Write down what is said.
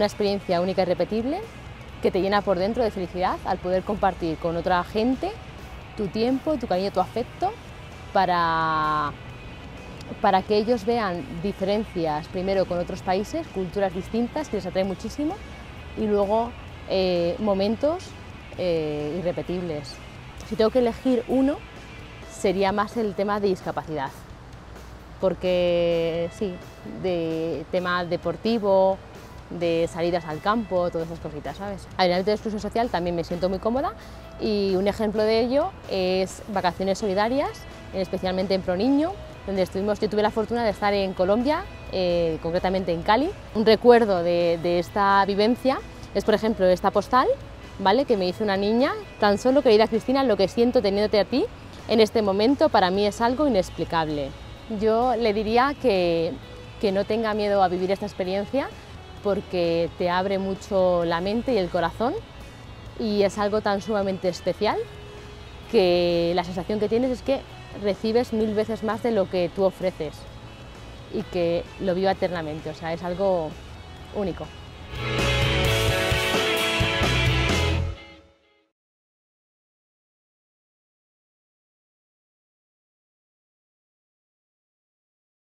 una experiencia única y repetible que te llena por dentro de felicidad al poder compartir con otra gente tu tiempo, tu cariño, tu afecto para que ellos vean diferencias primero con otros países, culturas distintas que les atrae muchísimo y luego momentos irrepetibles. Si tengo que elegir uno, sería más el tema de discapacidad, porque sí, de tema deportivo, de salidas al campo, todas esas cositas, ¿sabes? En el ámbito de exclusión social también me siento muy cómoda y un ejemplo de ello es Vacaciones Solidarias, especialmente en ProNiño, donde yo tuve la fortuna de estar en Colombia, concretamente en Cali. Un recuerdo de esta vivencia es, por ejemplo, esta postal, ¿vale?, que me hizo una niña: tan solo, querida Cristina, lo que siento teniéndote a ti en este momento para mí es algo inexplicable. Yo le diría que no tenga miedo a vivir esta experiencia porque te abre mucho la mente y el corazón y es algo tan sumamente especial que la sensación que tienes es que recibes 1000 veces más de lo que tú ofreces y que lo viva eternamente, o sea, es algo único.